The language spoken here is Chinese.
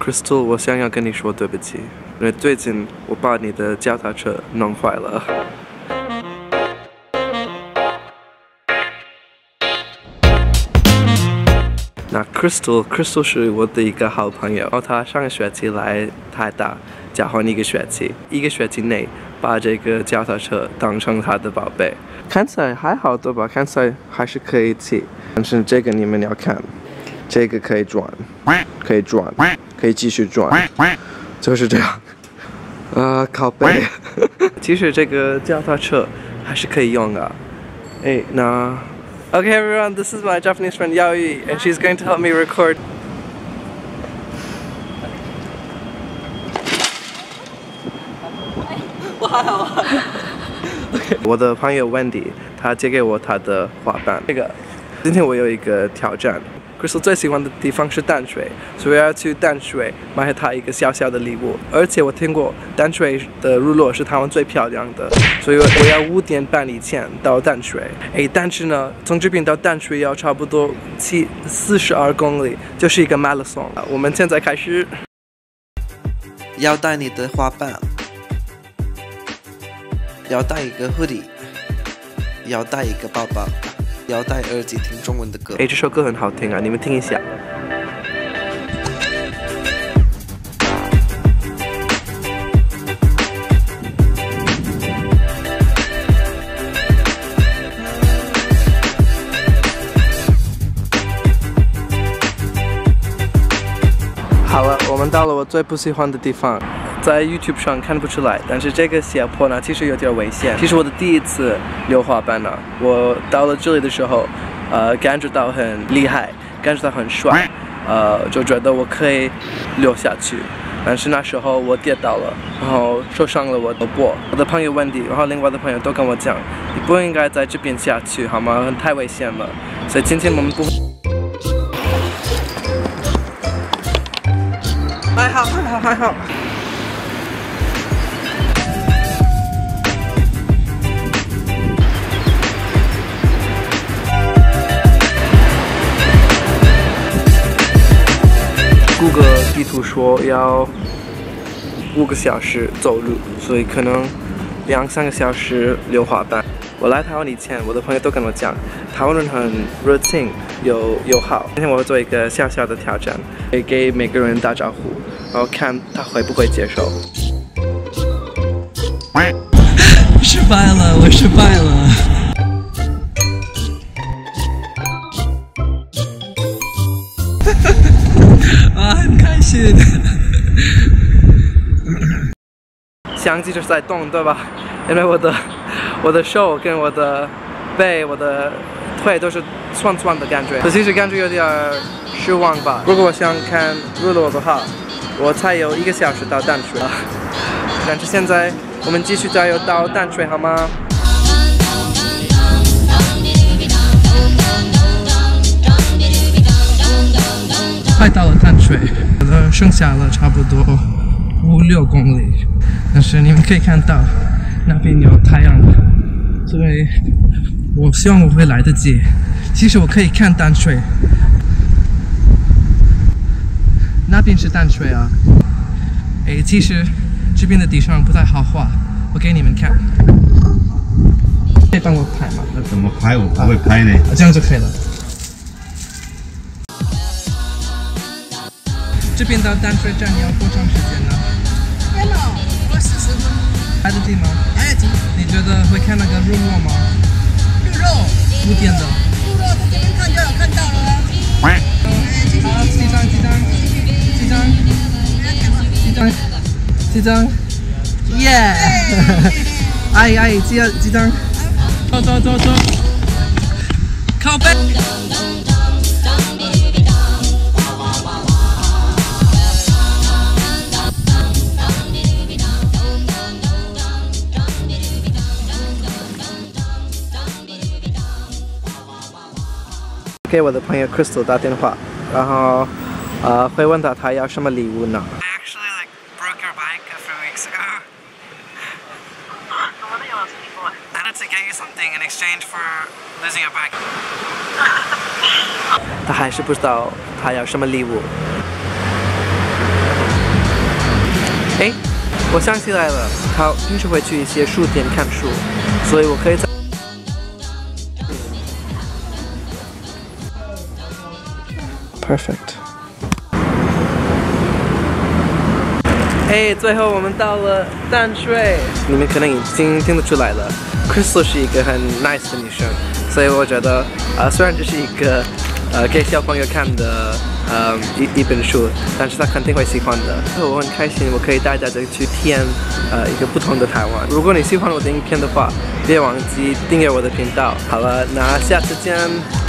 Crystal， 我想要跟你说对不起，因为最近我把你的脚踏车弄坏了。那 Crystal 是我的一个好朋友，然后他上个学期来台大交换一个学期内把这个脚踏车当成他的宝贝。看起来还好对吧？看起来还是可以骑，但是这个你们要看，这个可以转，可以转，可以继续转，就是这样。靠背。其实这个脚踏车还是可以用啊。哎，那 Okay everyone, this is my Japanese friend Yaoi, and she's going to help me record. 我还好啊。我的朋友 Wendy， 她借给我她的滑板。今天我有一个挑战。Crystal 最喜欢的地方是淡水，所以我要去淡水买她一个小小的礼物。而且我听过淡水的日落是台湾最漂亮的，所以我要5点半以前到淡水。但是呢，从这边到淡水要差不多42公里，就是一个马拉松。我们现在开始。要带你的滑板，要带一个 hoodie， 要带一个包包。要戴耳机听中文的歌。这首歌很好听啊，你们听一下。好了，我们到了我最不喜欢的地方。在 YouTube 上看不出来，但是这个斜坡呢，其实有点危险。其实我的第一次溜滑板呢，我到了这里的时候，感觉到很厉害，感觉到很帅，就觉得我可以溜下去。但是那时候我跌倒了，然后受伤了我的脖。我的朋友Wendy，然后另外的朋友都跟我讲，你不应该在这边下去，好吗？太危险了。所以今天我们不。还好。谷歌地图说要5个小时走路，所以可能2-3个小时溜滑板。我来台湾以前，我的朋友都跟我讲，台湾人很热情友好。今天我会做一个小小的挑战，给每个人打招呼，然后看他会不会接受。 失败了，我失败了。很开心。 相机就是在动，对吧？因为我的手跟我的背、我的腿都是酸酸的感觉，其实感觉有点失望吧。如果我想看日落的话，我才有1个小时到淡水了。但是现在我们继续加油到淡水，好吗？ 快到了淡水，剩下了差不多5-6公里，但是你们可以看到那边有太阳，所以我希望我会来得及。其实我可以看淡水，那边是淡水啊。其实这边的地上不太好画，我给你们看。可以帮我拍吗？ 那怎么拍？我不会拍呢。 这样就可以了。这边到淡水站要多长时间呢？ 天哪，40分。 来得及吗？ 来得及。 你觉得会看那个日落吗？ 日落。 5点的。 日落在这边看就有看到了啊。 好，几张，耶！哎，几张，走，靠背。 给我的朋友 Crystal 打电话，然后会问他要什么礼物呢？ I actually broke your bike a few weeks ago. I had to get you something in exchange for losing your bike. 他还是不知道他要什么礼物。 哎，我想起来了，他平时会去一些书店看书，所以我可以在。Perfect。哎，最后我们到了淡水，你们可能已经听得出来了 ，Crystal 是一个很 nice 的女生，所以我觉得，虽然这是一个给小朋友看的一本书，但是她肯定会喜欢的。我很开心，我可以带大家去体验一个不同的台湾。如果你喜欢我的影片的话，别忘记订阅我的频道。好了，那下次见。